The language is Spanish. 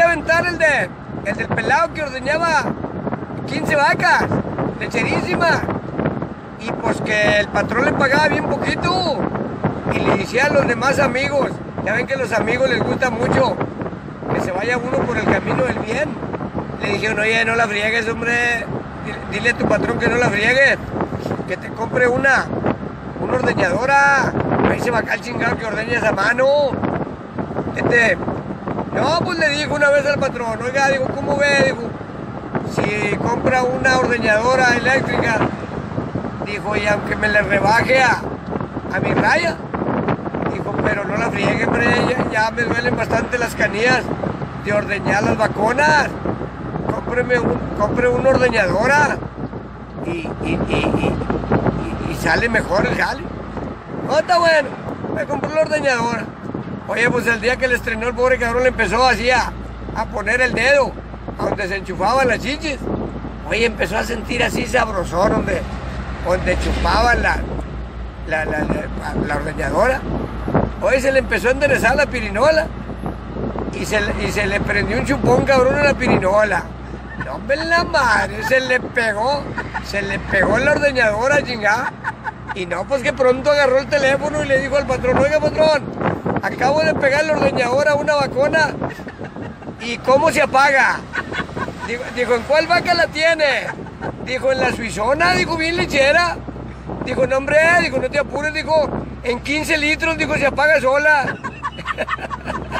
aventar el del pelado que ordeñaba 15 vacas, lecherísimas. Y pues que el patrón le pagaba bien poquito. Y le decía a los demás amigos, ya ven que a los amigos les gusta mucho que se vaya uno por el camino del bien. Le dijeron, oye, no la friegues, hombre. Dile a tu patrón que no la friegues, que te compre una ordeñadora. Ahí se va acá el chingado que ordeña esa mano. No, pues le dijo una vez al patrón, oiga, digo, ¿cómo ve? Digo, si compra una ordeñadora eléctrica, dijo, y aunque me le rebaje a mi raya, dijo, pero no la friegue, hombre, ya me duelen bastante las canillas de ordeñar las vaconas. Compre una ordeñadora y sale mejor el jale. No, está bueno, me compré la ordeñadora. Oye, pues el día que le estrenó el pobre cabrón le empezó así a poner el dedo a donde se enchufaban las chichis. Oye, empezó a sentir así sabrosón donde chupaban la ordeñadora. Oye, se le empezó a enderezar la pirinola y se le prendió un chupón cabrón en la pirinola. No, hombre, la madre, se le pegó en la ordeñadora, chingada. Y no, pues que pronto agarró el teléfono y le dijo al patrón, oiga, patrón, acabo de pegar la ordeñadora a una vacona. ¿Y cómo se apaga? Dijo, ¿en cuál vaca la tiene? Dijo, en la suizona, dijo, bien lechera. Dijo, no, hombre, dijo, no te apures, dijo, en 15 litros, dijo, se apaga sola.